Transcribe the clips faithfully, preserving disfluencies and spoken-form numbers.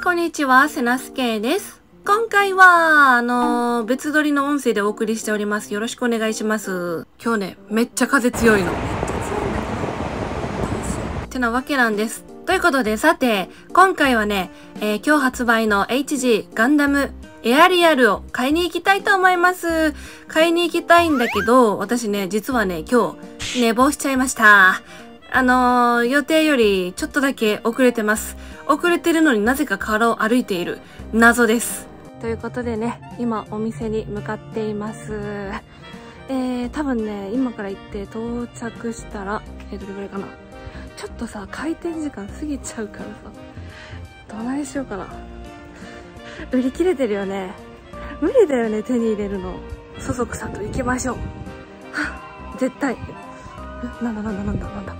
こんにちは、せなすけです。今回は、あのー、別撮りの音声でお送りしております。よろしくお願いします。今日ね、めっちゃ風強いの。ってなわけなんです。ということで、さて、今回はね、えー、今日発売の エイチジー ガンダムエアリアルを買いに行きたいと思います。買いに行きたいんだけど、私ね、実はね、今日、寝坊しちゃいました。あのー、予定よりちょっとだけ遅れてます。遅れてるのになぜか河原を歩いている謎です。ということでね、今お店に向かっています。えー、多分ね、今から行って到着したら、えー、どれぐらいかな。ちょっとさ、開店時間過ぎちゃうからさ、どないしようかな。売り切れてるよね。無理だよね、手に入れるの。そそくさと行きましょう。はっ、絶対。なんだなんだなんだなんだ。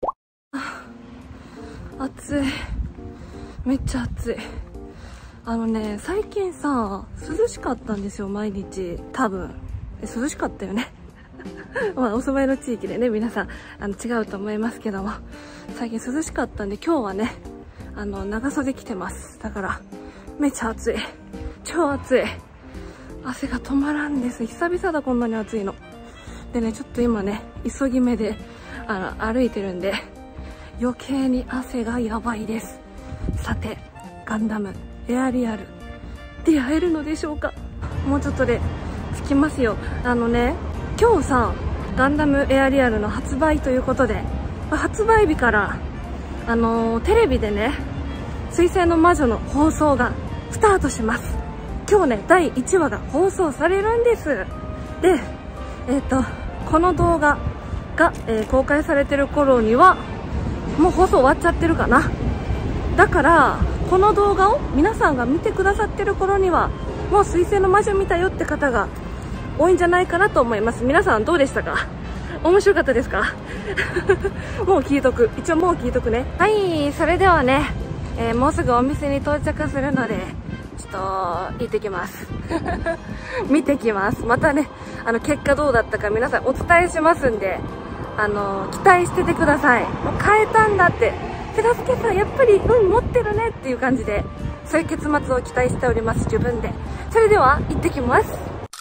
暑い。めっちゃ暑い。あのね、最近さ、涼しかったんですよ、毎日。多分。え、涼しかったよね。まあ、お住まいの地域でね、皆さん、あの、違うと思いますけども。最近涼しかったんで、今日はね、あの、長袖着てます。だから、めっちゃ暑い。超暑い。汗が止まらんです。久々だ、こんなに暑いの。でね、ちょっと今ね、急ぎ目で、あの、歩いてるんで、余計に汗がやばいです。さて、ガンダムエアリアル出会えるのでしょうか。もうちょっとで着きますよ。あのね、今日さ、ガンダムエアリアルの発売ということで、発売日からあのー、テレビでね、水星の魔女の放送がスタートします。今日ね、だいいちわが放送されるんです。で、えっとこの動画が、えー、公開されてる頃にはもう放送終わっちゃってるかな。だからこの動画を皆さんが見てくださってる頃にはもう水星の魔女見たよって方が多いんじゃないかなと思います。皆さんどうでしたか？面白かったですか？もう聞いとく。一応もう聞いとくね。はい、それではね、えー、もうすぐお店に到着するのでちょっと行ってきます。見てきます。またね、あの結果どうだったか皆さんお伝えしますんで、あの期待しててください。もう変えたんだって、手助けさんやっぱり運持ってるねっていう感じで、そういう結末を期待しております。自分で。それでは行ってきます。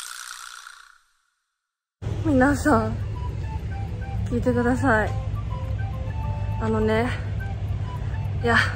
皆さん聞いてください。あのね、いや、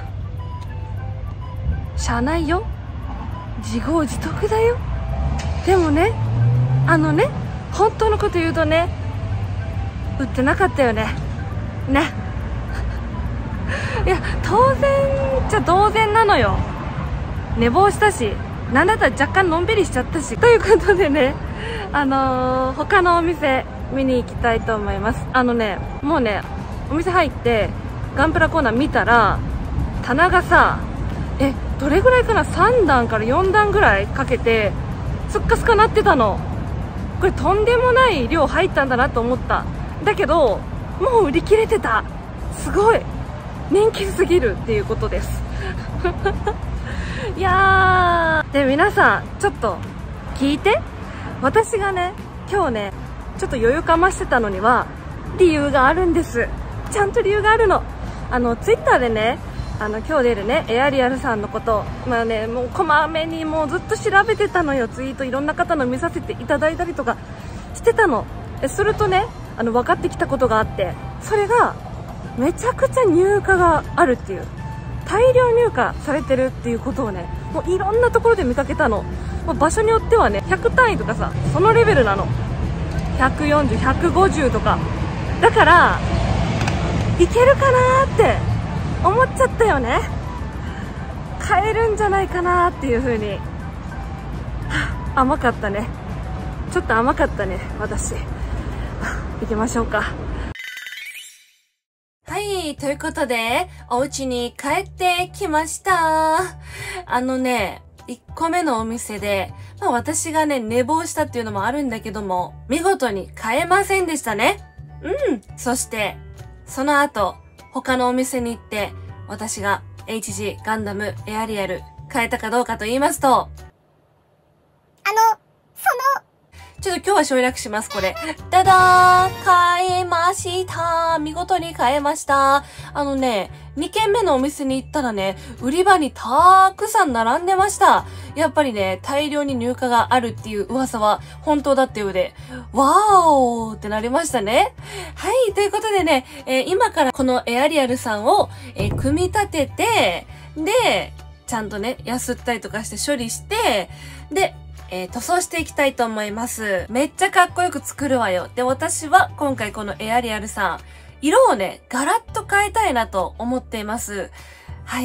しゃあないよ、自業自得だよ。でもね、あのね、本当のこと言うとね、売ってなかったよね。ね。いや、当然じゃ当然なのよ。寝坊したし、なんだったら若干のんびりしちゃったし。ということでね、あのー、他のお店見に行きたいと思います。あのね、もうね、お店入ってガンプラコーナー見たら、棚がさ、え、どれぐらいかな、さんだんからよんだんぐらいかけてスッカスカなってたの。これとんでもない量入ったんだなと思った。だけどもう売り切れてた。すごい人気すぎるっていうことです。いやー、で皆さんちょっと聞いて。私がね、今日ねちょっと余裕かましてたのには理由があるんです。ちゃんと理由があるの。あのツイッターでね、あの今日出るねエアリアルさんのこと、まあね、もうこまめにもうずっと調べてたのよ。ツイートいろんな方の見させていただいたりとかしてたの。するとね、あの分かってきたことがあって、それがめちゃくちゃ入荷があるっていう、大量入荷されてるっていうことをね、もういろんなところで見かけたの。もう場所によってはね、ひゃく単位とかさ、そのレベルなの。ひゃくよんじゅう、ひゃくごじゅうとか。だからいけるかなーって思っちゃったよね。買えるんじゃないかなーっていう風に、はあ、甘かったね。ちょっと甘かったね、私。行きましょうか。はい、ということで、お家に帰ってきました。あのね、いっこめのお店で、まあ私がね、寝坊したっていうのもあるんだけども、見事に買えませんでしたね。うん。そして、その後、他のお店に行って、私が エイチジー ガンダムエアリアル買えたかどうかと言いますと、あの、その、 ちょっと今日は省略します、これ。ダダー買えました見事に買えましたあのね、にけんめのお店に行ったらね、売り場にたくさん並んでました。やっぱりね、大量に入荷があるっていう噂は本当だったようで、わーおーってなりましたね。はい、ということでね、えー、今からこのエアリアルさんを、えー、組み立てて、で、ちゃんとね、やすったりとかして処理して、で、えー、塗装していきたいと思います。めっちゃかっこよく作るわよ。で、私は今回このエアリアルさん、色をね、ガラッと変えたいなと思っています。はい。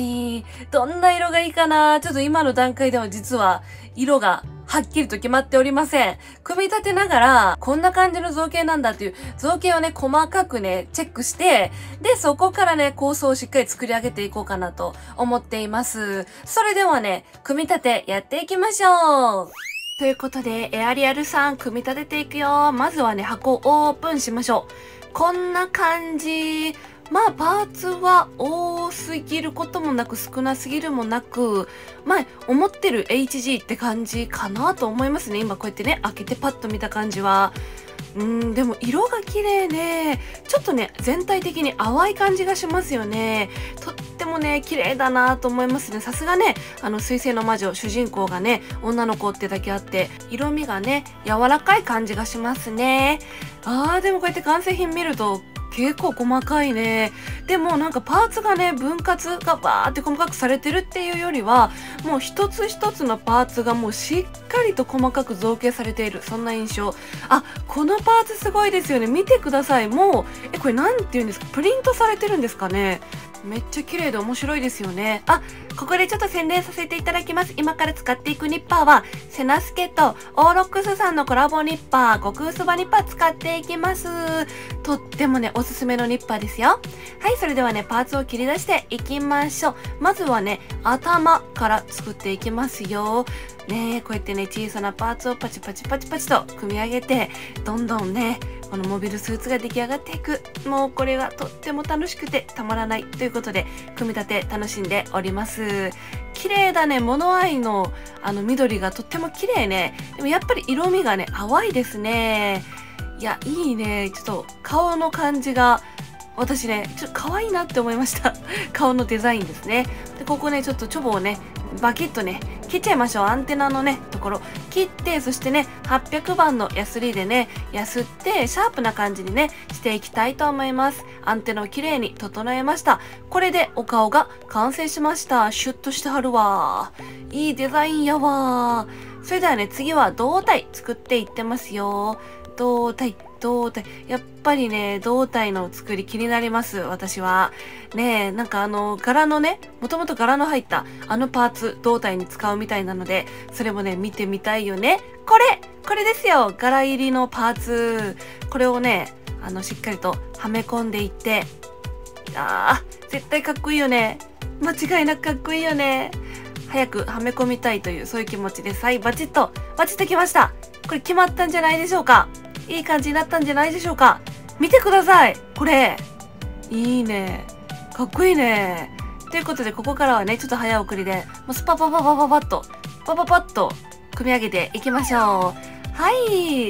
どんな色がいいかな？ちょっと今の段階では実は色がはっきりと決まっておりません。組み立てながら、こんな感じの造形なんだっていう造形をね、細かくね、チェックして、で、そこからね、構想をしっかり作り上げていこうかなと思っています。それではね、組み立てやっていきましょう。ということで、エアリアルさん組み立てていくよ。まずはね、箱をオープンしましょう。こんな感じ。まあ、パーツは多すぎることもなく少なすぎるもなく、まあ、思ってる エイチジー って感じかなと思いますね。今こうやってね、開けてパッと見た感じは。うん、でも色が綺麗ね。ちょっとね、全体的に淡い感じがしますよね。とってもね、綺麗だなと思いますね。さすがね、あの、水星の魔女、主人公がね、女の子ってだけあって、色味がね、柔らかい感じがしますね。あー、でもこうやって完成品見ると、結構細かいね。でもなんかパーツがね、分割がバーって細かくされてるっていうよりは、もう一つ一つのパーツがもうしっかりと細かく造形されている。そんな印象。あ、このパーツすごいですよね。見てください。もう、え、これなんて言うんですか？プリントされてるんですかね？めっちゃ綺麗で面白いですよね。あ、ここでちょっと宣伝させていただきます。今から使っていくニッパーは、セナスケとオーロックスさんのコラボニッパー、極薄刃ニッパー使っていきます。とってもね、おすすめのニッパーですよ。はい、それではね、パーツを切り出していきましょう。まずはね、頭から作っていきますよ。ねえ、こうやってね、小さなパーツをパチパチパチパチと組み上げて、どんどんね、このモビルスーツが出来上がっていく。もうこれがとっても楽しくてたまらないということで、組み立て楽しんでおります。綺麗だね。物合いのあの緑がとっても綺麗ね。でもやっぱり色味がね、淡いですね。いや、いいね。ちょっと顔の感じが、私ね、ちょっと可愛いなって思いました。顔のデザインですね。で、ここね、ちょっとチョボをね、バキッとね、切っちゃいましょう。アンテナのね、ところ。切って、そしてね、はっぴゃくばんのヤスリでね、ヤスって、シャープな感じにね、していきたいと思います。アンテナをきれいに整えました。これでお顔が完成しました。シュッとしてはるわ。いいデザインやわ。それではね、次は胴体作っていってますよ。胴体、胴体。やっぱりね、胴体の作り気になります、私は。ねえ、なんかあの、柄のね、もともと柄の入ったあのパーツ、胴体に使うみたいなので、それもね、見てみたいよね。これこれですよ、柄入りのパーツ。これをね、あの、しっかりとはめ込んでいって、あー、絶対かっこいいよね。間違いなくかっこいいよね。早くはめ込みたいという、そういう気持ちです。はい、バチッと、バチッときました。これ決まったんじゃないでしょうか。いい感じになったんじゃないでしょうか。見てください。これ。いいね。かっこいいね。ということで、ここからはね、ちょっと早送りで、もうスパパパパパパッと、パパパッと、組み上げていきましょう。はい。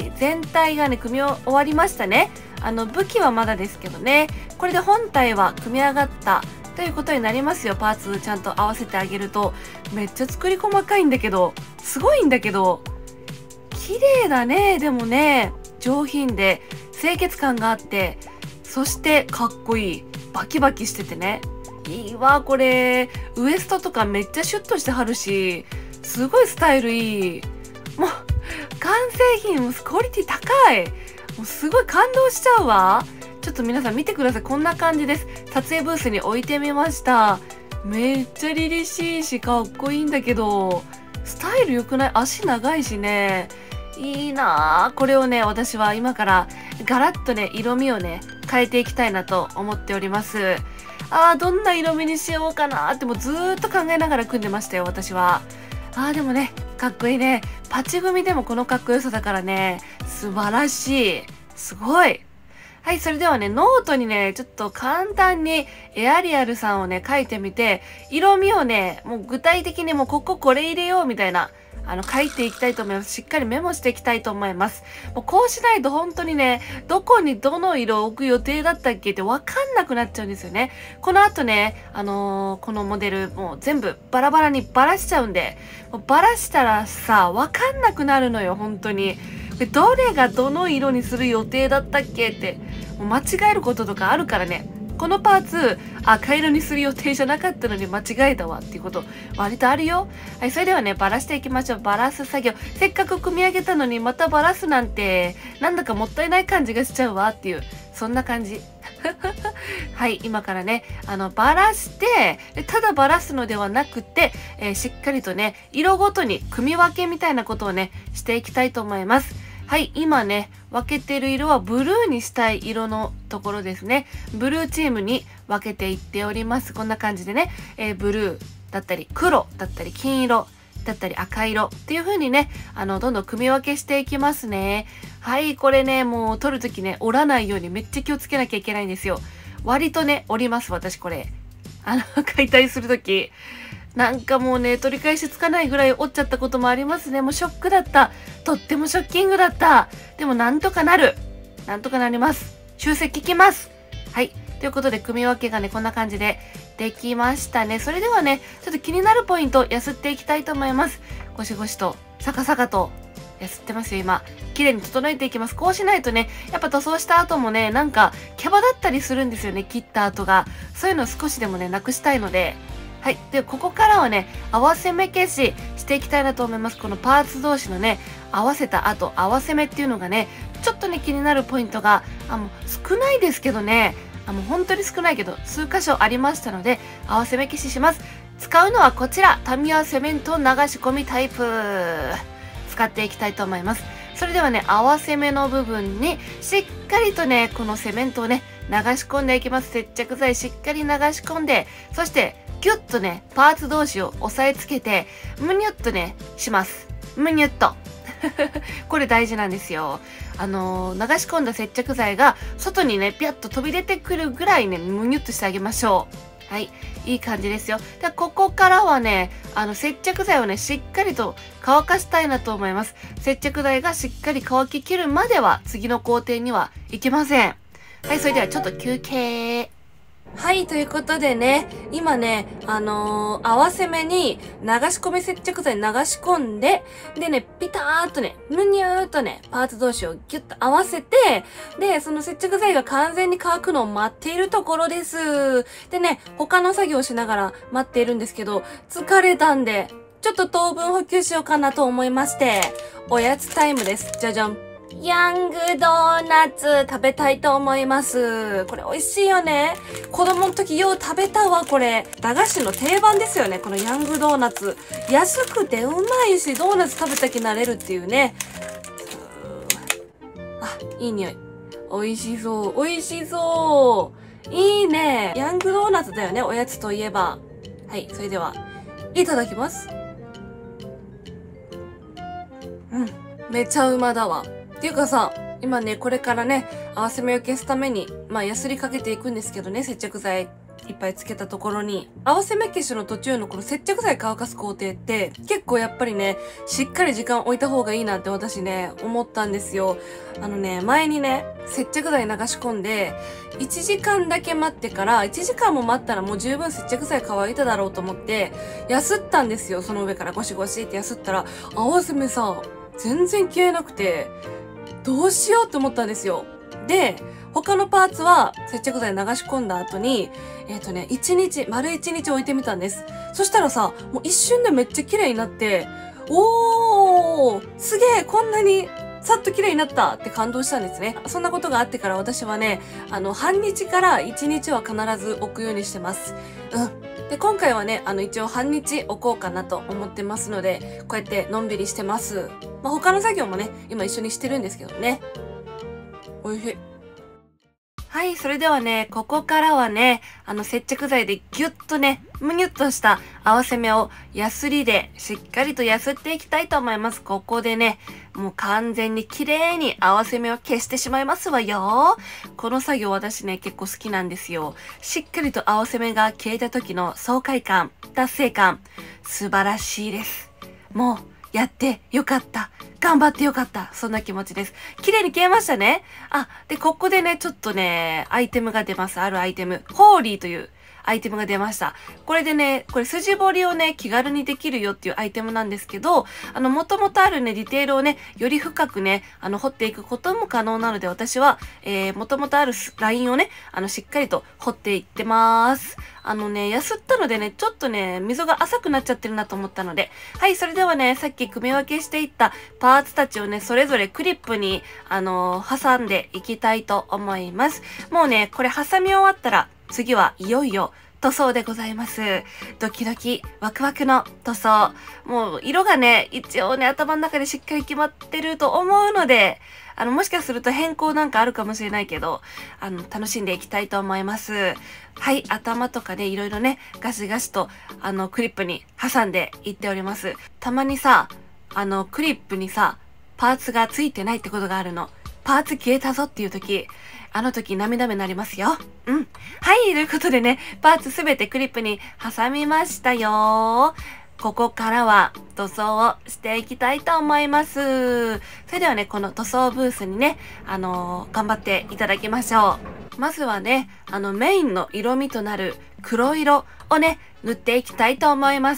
全体がね、組み終わりましたね。あの、武器はまだですけどね。これで本体は組み上がったということになりますよ。パーツちゃんと合わせてあげると。めっちゃ作り細かいんだけど、すごいんだけど、綺麗だね。でもね、上品で清潔感があって、そしてかっこいい。バキバキしててね。いいわ、これ。ウエストとかめっちゃシュッとしてはるし、すごいスタイルいい。もう、完成品もクオリティ高い。もうすごい感動しちゃうわ。ちょっと皆さん見てください。こんな感じです。撮影ブースに置いてみました。めっちゃ凛々しいし、かっこいいんだけど、スタイル良くない？足長いしね。いいなぁ。これをね、私は今からガラッとね、色味をね、変えていきたいなと思っております。あー、どんな色味にしようかなーってもうずーっと考えながら組んでましたよ、私は。あー、でもね、かっこいいね。パチ組でもこのかっこよさだからね、素晴らしい。すごい。はい、それではね、ノートにね、ちょっと簡単にエアリアルさんをね、書いてみて、色味をね、もう具体的にもうこここれ入れようみたいな、 あの、書いていきたいと思います。しっかりメモしていきたいと思います。もうこうしないと本当にね、どこにどの色を置く予定だったっけってわかんなくなっちゃうんですよね。この後ね、あのー、このモデルもう全部バラバラにバラしちゃうんで、もうバラしたらさ、わかんなくなるのよ、本当に。どれがどの色にする予定だったっけって、もう間違えることとかあるからね。このパーツ、赤色にする予定じゃなかったのに間違えたわっていうこと割とあるよ。はい、それではね、バラしていきましょう。バラす作業。せっかく組み上げたのにまたバラすなんて、なんだかもったいない感じがしちゃうわっていう、そんな感じ。はい、今からね、あの、バラして、ただバラすのではなくて、えー、しっかりとね、色ごとに組み分けみたいなことをね、していきたいと思います。はい、今ね、分けてる色はブルーにしたい色のところですね。ブルーチームに分けていっております。こんな感じでね、えー、ブルーだったり、黒だったり、金色だったり、赤色っていう風にね、あの、どんどん組み分けしていきますね。はい、これね、もう取るときね、折らないようにめっちゃ気をつけなきゃいけないんですよ。割とね、折ります、私これ。あの、解体するとき。なんかもうね、取り返しつかないぐらい折っちゃったこともありますね。もうショックだった。とってもショッキングだった。でもなんとかなる。なんとかなります。修正効きます。はい。ということで、組み分けがね、こんな感じでできましたね。それではね、ちょっと気になるポイント、やすっていきたいと思います。ゴシゴシと、サカサカと、やすってますよ、今。綺麗に整えていきます。こうしないとね、やっぱ塗装した後もね、なんか、キャバだったりするんですよね、切った後が。そういうのを少しでもね、なくしたいので、はい。で、ここからはね、合わせ目消ししていきたいなと思います。このパーツ同士のね、合わせた後、合わせ目っていうのがね、ちょっとね、気になるポイントが、あ、もう少ないですけどね、あ、もう本当に少ないけど、数箇所ありましたので、合わせ目消しします。使うのはこちら、タミヤセメント流し込みタイプ。使っていきたいと思います。それではね、合わせ目の部分に、しっかりとね、このセメントをね、流し込んでいきます。接着剤しっかり流し込んで、そして、ギュッとね、パーツ同士を押さえつけて、むにゅっとね、します。むにゅっと。これ大事なんですよ。あのー、流し込んだ接着剤が外にね、ピャッと飛び出てくるぐらいね、むにゅっとしてあげましょう。はい。いい感じですよ。で、ここからはね、あの、接着剤をね、しっかりと乾かしたいなと思います。接着剤がしっかり乾ききるまでは、次の工程にはいけません。はい、それではちょっと休憩。はい、ということでね、今ね、あのー、合わせ目に流し込み接着剤流し込んで、でね、ピターっとね、むにゅーっとね、パーツ同士をギュッと合わせて、で、その接着剤が完全に乾くのを待っているところです。でね、他の作業をしながら待っているんですけど、疲れたんで、ちょっと糖分補給しようかなと思いまして、おやつタイムです。じゃじゃん。ヤングドーナツ食べたいと思います。これ美味しいよね。子供の時よう食べたわ、これ。駄菓子の定番ですよね、このヤングドーナツ。安くてうまいし、ドーナツ食べた気になれるっていうね。あ、いい匂い。美味しそう。美味しそう。いいね。ヤングドーナツだよね、おやつといえば。はい、それでは、いただきます。うん、めちゃうまだわ。っていうかさ、今ね、これからね、合わせ目を消すために、まあ、ヤスリかけていくんですけどね、接着剤いっぱいつけたところに、合わせ目消しの途中のこの接着剤乾かす工程って、結構やっぱりね、しっかり時間置いた方がいいなって私ね、思ったんですよ。あのね、前にね、接着剤流し込んで、いちじかんだけ待ってから、いちじかんも待ったらもう十分接着剤乾いただろうと思って、やすったんですよ。その上からゴシゴシってやすったら、合わせ目さ、全然消えなくて、どうしようって思ったんですよ。で、他のパーツは接着剤流し込んだ後に、えっとね、一日、丸一日置いてみたんです。そしたらさ、もう一瞬でめっちゃ綺麗になって、おー、すげえ、こんなにさっと綺麗になったって感動したんですね。そんなことがあってから私はね、あの、半日から一日は必ず置くようにしてます。うん。で、今回はね、あの、一応半日置こうかなと思ってますので、こうやってのんびりしてます。まあ、他の作業もね、今一緒にしてるんですけどね。おいしい。はい、それではね、ここからはね、あの接着剤でギュッとね、むにゅっとした合わせ目をヤスリでしっかりとヤスっていきたいと思います。ここでね、もう完全に綺麗に合わせ目を消してしまいますわよ。この作業私ね、結構好きなんですよ。しっかりと合わせ目が消えた時の爽快感、達成感、素晴らしいです。もう、 やってよかった。頑張ってよかった。そんな気持ちです。綺麗に消えましたね。あ、で、ここでね、ちょっとね、アイテムが出ます。あるアイテム。ホーリーというアイテムが出ました。これでね、これ筋彫りをね、気軽にできるよっていうアイテムなんですけど、あの、もともとあるね、ディテールをね、より深くね、あの、彫っていくことも可能なので、私は、えー、もともとあるラインをね、あの、しっかりと彫っていってます。あのね、やすったのでね、ちょっとね、溝が浅くなっちゃってるなと思ったので、はい、それではね、さっき組み分けしていったパーツたちをね、それぞれクリップに、あのー、挟んでいきたいと思います。もうね、これ挟み終わったら、次はいよいよ、塗装でございます。ドキドキ、ワクワクの塗装。もう色がね、一応ね、頭の中でしっかり決まってると思うので、あの、もしかすると変更なんかあるかもしれないけど、あの、楽しんでいきたいと思います。はい、頭とかでいろいろね、ガシガシと、あの、クリップに挟んでいっております。たまにさ、あの、クリップにさ、パーツがついてないってことがあるの。パーツ消えたぞっていう時、あの時涙目になりますよ。うん。はい、ということでね、パーツすべてクリップに挟みましたよ。ここからは塗装をしていきたいと思います。それではね、この塗装ブースにね、あのー、頑張っていただきましょう。まずはね、あのメインの色味となる黒色をね、塗っていきたいと思います。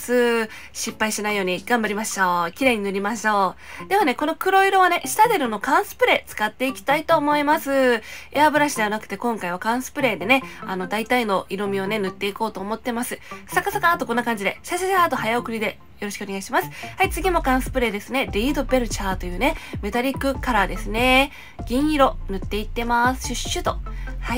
失敗しないように頑張りましょう。綺麗に塗りましょう。ではね、この黒色はね、シタデルの缶スプレー使っていきたいと思います。エアブラシではなくて今回は缶スプレーでね、あの大体の色味をね、塗っていこうと思ってます。サカサカーとこんな感じで、シャシャシャーと早送りでよろしくお願いします。はい、次も缶スプレーですね。リードベルチャーというね、メタリックカラーですね。銀色塗っていってます。シュッシュと。はい、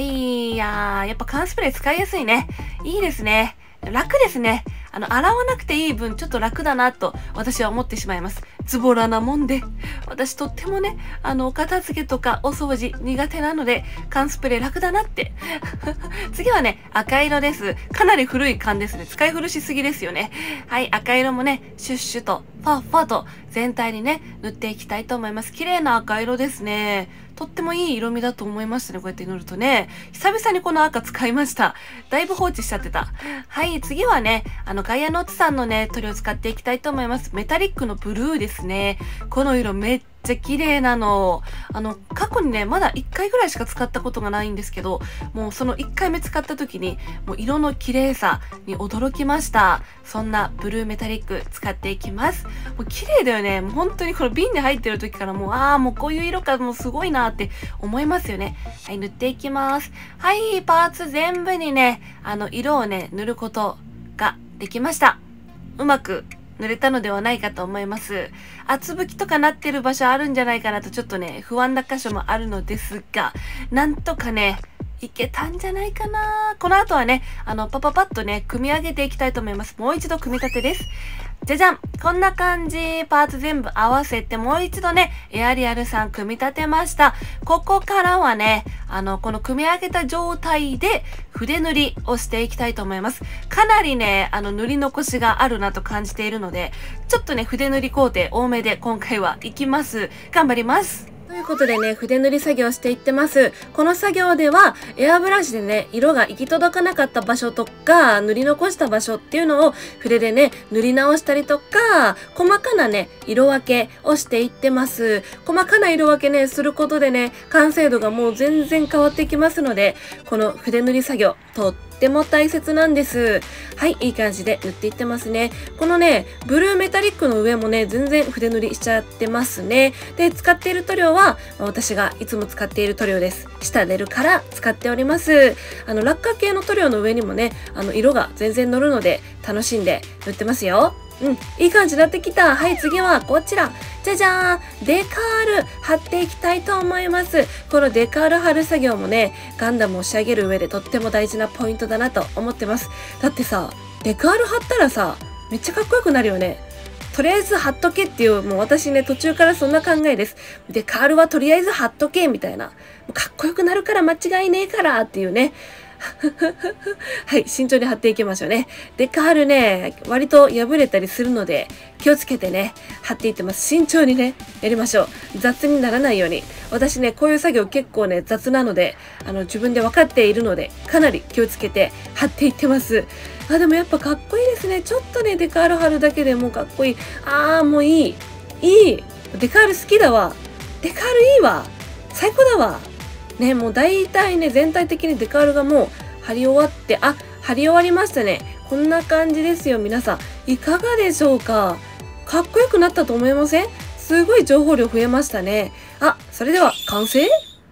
いやー、やっぱ缶スプレー使いやすいね。いいですね。楽ですね。あの、洗わなくていい分、ちょっと楽だなと、私は思ってしまいます。ズボラなもんで。私とってもね、あの、お片付けとかお掃除苦手なので、缶スプレー楽だなって。次はね、赤色です。かなり古い缶ですね。使い古しすぎですよね。はい、赤色もね、シュッシュと、ファッファと、全体にね、塗っていきたいと思います。綺麗な赤色ですね。とってもいい色味だと思いましたね。こうやって塗るとね。久々にこの赤使いました。だいぶ放置しちゃってた。はい、次はね、あの、ガイアノーツさんのね、塗料を使っていきたいと思います。メタリックのブルーですね。この色めっちゃ綺麗なの。あの、過去にね、まだいっかいぐらいしか使ったことがないんですけど、もうそのいっかいめ使った時に、もう色の綺麗さに驚きました。そんなブルーメタリック使っていきます。もう綺麗だよね。もう本当にこの瓶に入ってる時からもう、ああ、もうこういう色か、もうすごいなって思いますよね。はい、塗っていきます。はい、パーツ全部にね、あの、色をね、塗ることができました。うまく塗れたのではないかと思います。厚拭きとかなってる場所あるんじゃないかなとちょっとね、不安な箇所もあるのですが、なんとかね、いけたんじゃないかな。この後はね、あの、パパパッとね、組み上げていきたいと思います。もう一度組み立てです。じゃじゃん、こんな感じ。パーツ全部合わせてもう一度ね、エアリアルさん組み立てました。ここからはね、あの、この組み上げた状態で筆塗りをしていきたいと思います。かなりね、あの、塗り残しがあるなと感じているので、ちょっとね、筆塗り工程多めで今回は行きます。頑張ります。ということでね、筆塗り作業していってます。この作業では、エアブラシでね、色が行き届かなかった場所とか、塗り残した場所っていうのを筆でね、塗り直したりとか、細かなね、色分けをしていってます。細かな色分けね、することでね、完成度がもう全然変わってきますので、この筆塗り作業、とってとっても大切なんです。はい、いい感じで塗っていってますね。このね、ブルーメタリックの上もね、全然筆塗りしちゃってますね。で、使っている塗料は、私がいつも使っている塗料です。シタデルから使っております。あの、落下系の塗料の上にもね、あの、色が全然乗るので、楽しんで塗ってますよ。うん、いい感じになってきた。はい、次はこちら。じゃじゃーん、デカール貼っていきたいと思います。このデカール貼る作業もね、ガンダムを仕上げる上でとっても大事なポイントだなと思ってます。だってさ、デカール貼ったらさ、めっちゃかっこよくなるよね。とりあえず貼っとけっていう、もう私ね、途中からそんな考えです。デカールはとりあえず貼っとけみたいな。かっこよくなるから間違いねえからっていうね。 はい、慎重に貼っていきましょうね。デカールね、割と破れたりするので、気をつけてね、貼っていってます。慎重にね、やりましょう。雑にならないように。私ね、こういう作業結構ね、雑なので、あの、自分で分かっているので、かなり気をつけて貼っていってます。あ、でもやっぱかっこいいですね。ちょっとね、デカール貼るだけでもうかっこいい。あー、もういい。いい。デカール好きだわ。デカールいいわ。最高だわ。ね、もう大体ね、全体的にデカールがもう貼り終わって、あ、貼り終わりましたね。こんな感じですよ、皆さん。いかがでしょうか？かっこよくなったと思いません？すごい情報量増えましたね。あ、それでは完成？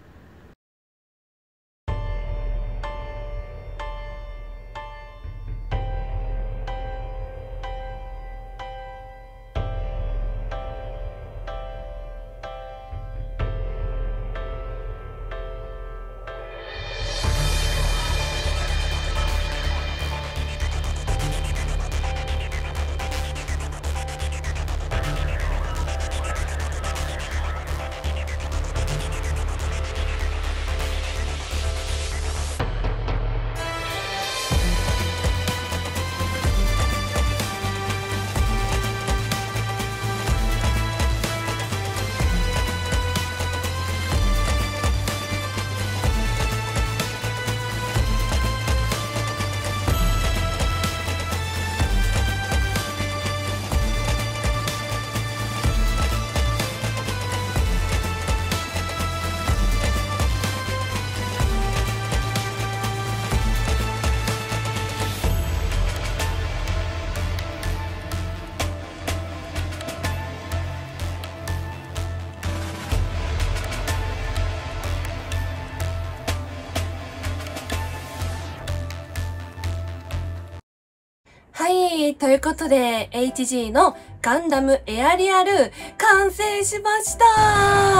はい、ということで、エイチジー のガンダムエアリアル、完成しました。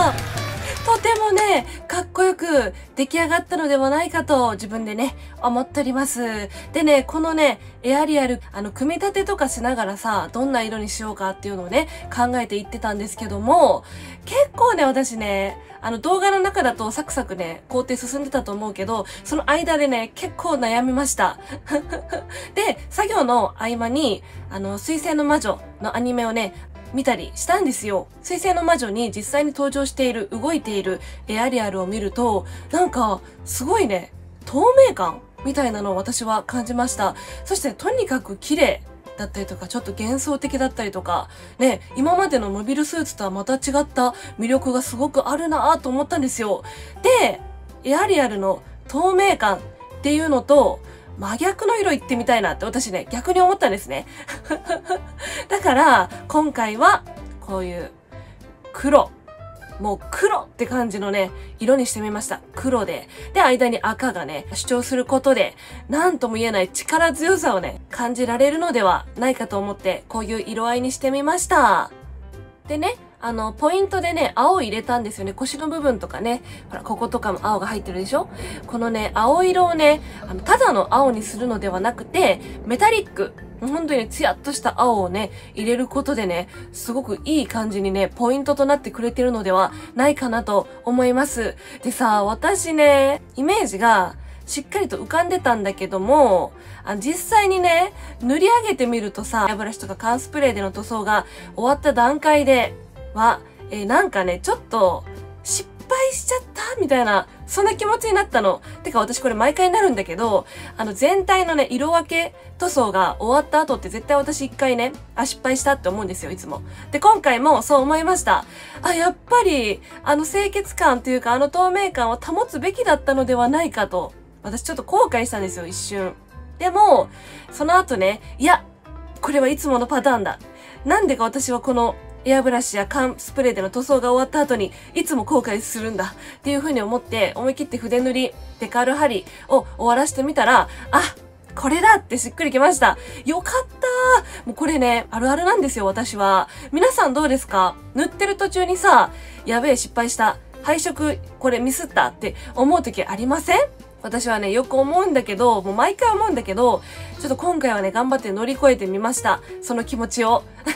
とてもね、かっこよく出来上がったのではないかと自分でね、思っております。でね、このね、エアリアル、あの、組み立てとかしながらさ、どんな色にしようかっていうのをね、考えていってたんですけども、結構ね、私ね、あの動画の中だとサクサクね、工程進んでたと思うけど、その間でね、結構悩みました。で、作業の合間に、あの、水星の魔女のアニメをね、見たりしたんですよ。水星の魔女に実際に登場している、動いているエアリアルを見ると、なんか、すごいね、透明感みたいなのを私は感じました。そして、とにかく綺麗だったりとか、ちょっと幻想的だったりとか、ね、今までのモビルスーツとはまた違った魅力がすごくあるなぁと思ったんですよ。で、エアリアルの透明感っていうのと、真逆の色言ってみたいなって私ね、逆に思ったんですね。だから、今回は、こういう黒。もう黒って感じのね、色にしてみました。黒で。で、間に赤がね、主張することで、なんとも言えない力強さをね、感じられるのではないかと思って、こういう色合いにしてみました。でね、あの、ポイントでね、青入れたんですよね。腰の部分とかね。ほら、こことかも青が入ってるでしょ？このね、青色をね、あの、ただの青にするのではなくて、メタリック。本当にツヤっとした青をね、入れることでね、すごくいい感じにね、ポイントとなってくれてるのではないかなと思います。でさ、私ね、イメージがしっかりと浮かんでたんだけども、あ実際にね、塗り上げてみるとさ、エアブラシとか缶スプレーでの塗装が終わった段階では、えー、なんかね、ちょっと失敗しちゃったみたいな、そんな気持ちになったの。てか私これ毎回なるんだけど、あの全体のね、色分け塗装が終わった後って絶対私一回ね、あ、失敗したって思うんですよ、いつも。で、今回もそう思いました。あ、やっぱり、あの清潔感というか、あの透明感を保つべきだったのではないかと、私ちょっと後悔したんですよ、一瞬。でも、その後ね、いや、これはいつものパターンだ。なんでか私はこの、エアブラシや缶スプレーでの塗装が終わった後にいつも後悔するんだっていう風に思って思い切って筆塗り、デカール貼りを終わらせてみたら、あ、これだってしっくりきました。よかったー。もうこれね、あるあるなんですよ、私は。皆さんどうですか？塗ってる途中にさ、やべえ失敗した。配色これミスったって思う時ありません？私はね、よく思うんだけど、もう毎回思うんだけど、ちょっと今回はね、頑張って乗り越えてみました。その気持ちを。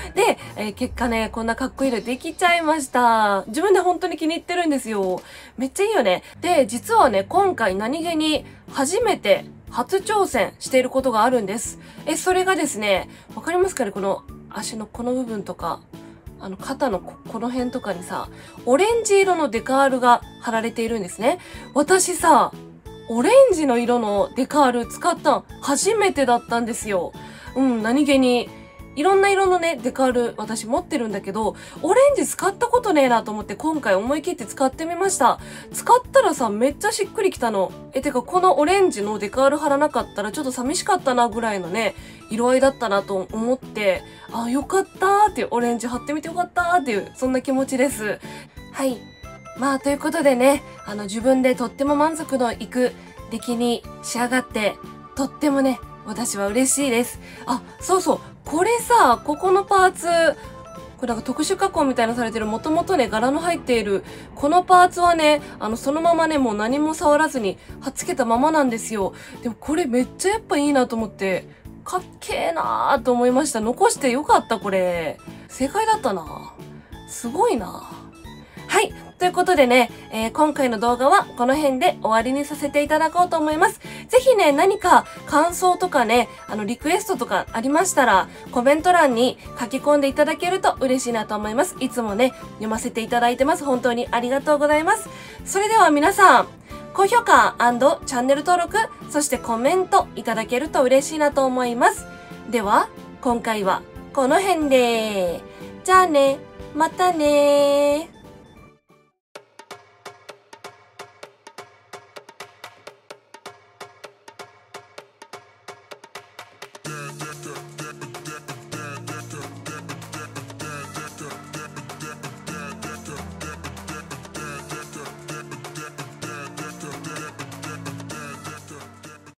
で、えー結果ね、こんなかっこいいのできちゃいました。自分で本当に気に入ってるんですよ。めっちゃいいよね。で、実はね、今回何気に初めて初挑戦していることがあるんです。え、それがですね、わかりますかね、この足のこの部分とか、あの肩の こ, この辺とかにさ、オレンジ色のデカールが貼られているんですね。私さ、オレンジの色のデカール使ったん初めてだったんですよ。うん、何気に。いろんな色のね、デカール私持ってるんだけど、オレンジ使ったことねえなと思って今回思い切って使ってみました。使ったらさ、めっちゃしっくりきたの。え、てかこのオレンジのデカール貼らなかったらちょっと寂しかったなぐらいのね、色合いだったなと思って、あ、よかったーっていう、オレンジ貼ってみてよかったーっていう、そんな気持ちです。はい。まあ、ということでね、あの、自分でとっても満足のいく出来に仕上がって、とってもね、私は嬉しいです。あ、そうそう。これさ、ここのパーツ、これなんか特殊加工みたいなされてる、もともとね、柄の入っている、このパーツはね、あの、そのままね、もう何も触らずに、はっつけたままなんですよ。でもこれめっちゃやっぱいいなと思って、かっけーなーと思いました。残してよかった、これ。正解だったな。すごいな。はい。ということでね、えー、今回の動画はこの辺で終わりにさせていただこうと思います。ぜひね、何か感想とかね、あの、リクエストとかありましたら、コメント欄に書き込んでいただけると嬉しいなと思います。いつもね、読ませていただいてます。本当にありがとうございます。それでは皆さん、高評価&チャンネル登録、そしてコメントいただけると嬉しいなと思います。では、今回はこの辺で。じゃあね、またねー。